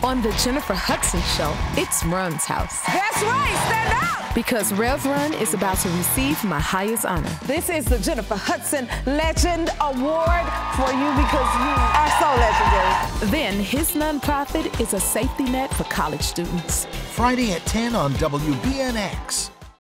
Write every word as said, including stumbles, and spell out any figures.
On the Jennifer Hudson Show, it's Run's house. That's right, stand up! Because Rev Run is about to receive my highest honor. This is the Jennifer Hudson Legend Award for you because you are so legendary. Then his nonprofit is a safety net for college students. Friday at ten on W B N X.